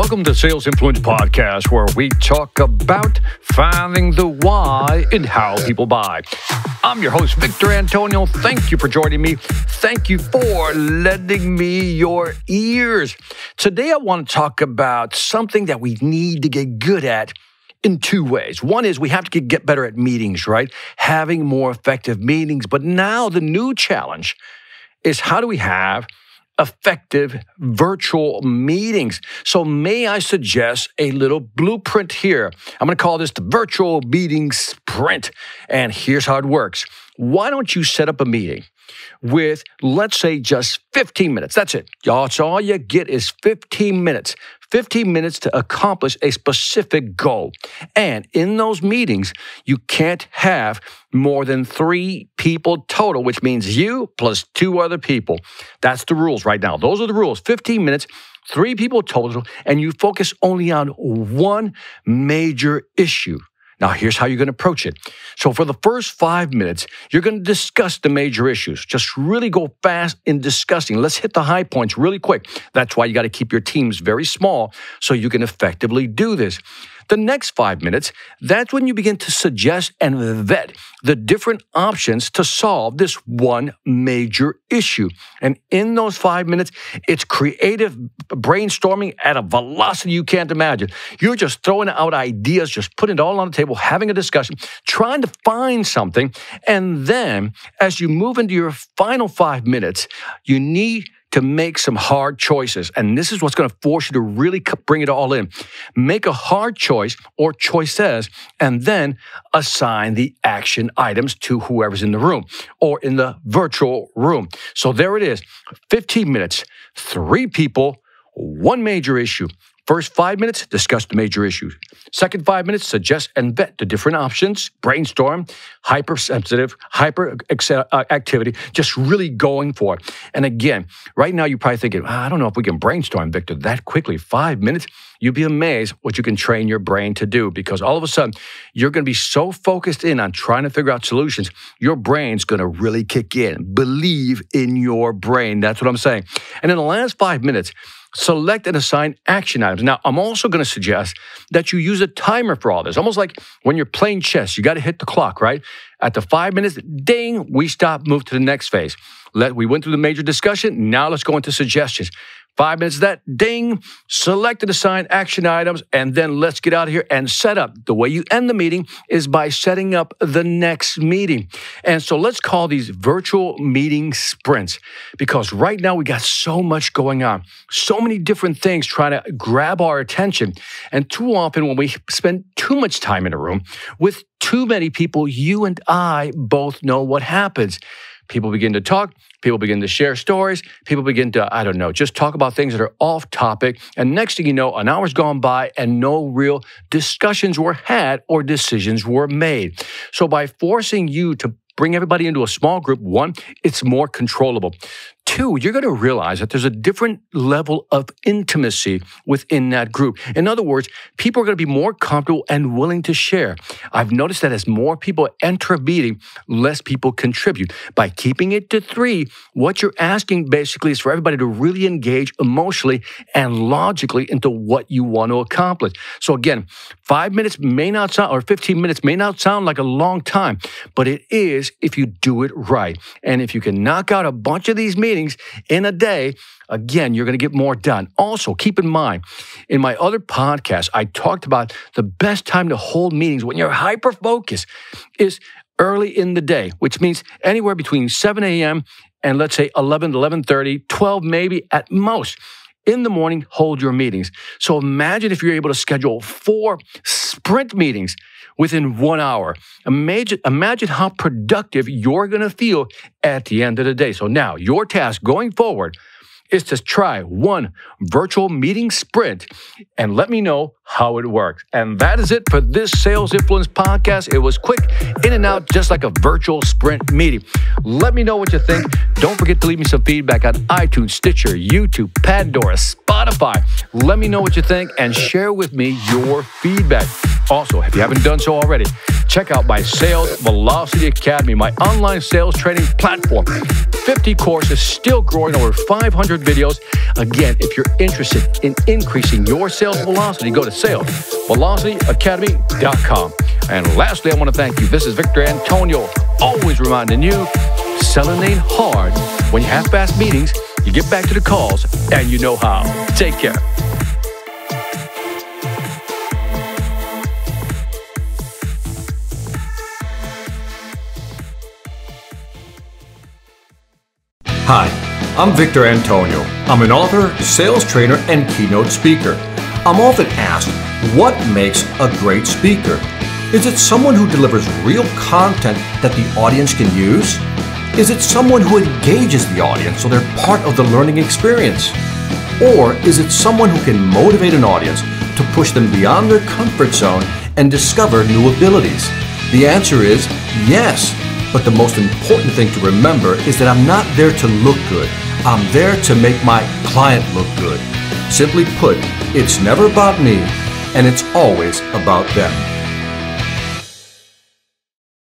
Welcome to Sales Influence Podcast, where we talk about finding the why in how people buy. I'm your host, Victor Antonio. Thank you for joining me. Thank you for lending me your ears. Today, I want to talk about something that we need to get good at in two ways. One is we have to get better at meetings, right? Having more effective meetings. But now the new challenge is how do we have effective virtual meetings? So may I suggest a little blueprint here? I'm going to call this the virtual meeting sprint. And here's how it works. Why don't you set up a meeting with, let's say, just 15 minutes. That's it. Y'all, so all you get is 15 minutes. 15 minutes to accomplish a specific goal. And in those meetings, you can't have more than 3 people total, which means you plus 2 other people. That's the rules right now. Those are the rules. 15 minutes, 3 people total, and you focus only on one major issue. Now, here's how you're going to approach it. So for the first 5 minutes, you're going to discuss the major issues. Just really go fast in discussing. Let's hit the high points really quick. That's why you got to keep your teams very small so you can effectively do this. The next 5 minutes, that's when you begin to suggest and vet the different options to solve this one major issue. And in those 5 minutes, it's creative brainstorming at a velocity you can't imagine. You're just throwing out ideas, just putting it all on the table, having a discussion, trying to find something. And then as you move into your final 5 minutes, you need to make some hard choices. And this is what's going to force you to really bring it all in. Make a hard choice or choices, and then assign the action items to whoever's in the room or in the virtual room. So there it is. 15 minutes, 3 people, 1 major issue. First 5 minutes, discuss the major issues. Second 5 minutes, suggest and vet the different options, brainstorm, hypersensitive, activity, just really going for it. And again, right now you're probably thinking, I don't know if we can brainstorm, Victor, that quickly. 5 minutes, you'd be amazed what you can train your brain to do, because all of a sudden, you're going to be so focused in on trying to figure out solutions, your brain's going to really kick in. Believe in your brain. That's what I'm saying. And in the last 5 minutes, select and assign action items. Now, I'm also going to suggest that you use a timer for all this. Almost like when you're playing chess, you got to hit the clock, right? At the 5 minutes, ding, we stop, move to the next phase. We went through the major discussion. Now let's go into suggestions. 5 minutes of that, ding, select and assign action items, and then let's get out of here and set up. The way you end the meeting is by setting up the next meeting. And so let's call these virtual meeting sprints, because right now we got so much going on, so many different things trying to grab our attention. And too often when we spend too much time in a room with too many people, you and I both know what happens. People begin to talk, people begin to share stories, people begin to, just talk about things that are off topic. And next thing you know, an hour's gone by and no real discussions were had or decisions were made. So by forcing you to bring everybody into a small group, 1, it's more controllable. 2, you're going to realize that there's a different level of intimacy within that group. In other words, people are going to be more comfortable and willing to share. I've noticed that as more people enter a meeting, less people contribute. By keeping it to 3, what you're asking basically is for everybody to really engage emotionally and logically into what you want to accomplish. So again, 5 minutes may not sound, or 15 minutes may not sound like a long time, but it is if you do it right. And if you can knock out a bunch of these meetings in a day, again, you're going to get more done. Also, keep in mind, in my other podcast, I talked about the best time to hold meetings when you're hyper-focused is early in the day, which means anywhere between 7 a.m. and let's say 11, 11:30, 12 maybe at most. In the morning, hold your meetings. So imagine if you're able to schedule 4 sprint meetings within 1 hour. Imagine how productive you're going to feel at the end of the day. So now your task going forward is to try 1 virtual meeting sprint and let me know how it works. And that is it for this Sales Influence podcast. It was quick, in and out, just like a virtual sprint meeting. Let me know what you think. Don't forget to leave me some feedback on iTunes, Stitcher, YouTube, Pandora, Spotify. Let me know what you think and share with me your feedback. Also, if you haven't done so already, check out my Sales Velocity Academy, my online sales training platform. 50 courses, still growing, over 500 videos. Again, if you're interested in increasing your sales velocity, go to salesvelocityacademy.com. And lastly, I want to thank you. This is Victor Antonio, always reminding you, selling ain't hard. When you have fast meetings, you get back to the calls, and you know how. Take care. Hi, I'm Victor Antonio. I'm an author, sales trainer, and keynote speaker. I'm often asked, what makes a great speaker? Is it someone who delivers real content that the audience can use? Is it someone who engages the audience so they're part of the learning experience? Or is it someone who can motivate an audience to push them beyond their comfort zone and discover new abilities? The answer is yes. But the most important thing to remember is that I'm not there to look good. I'm there to make my client look good. Simply put, it's never about me, and it's always about them.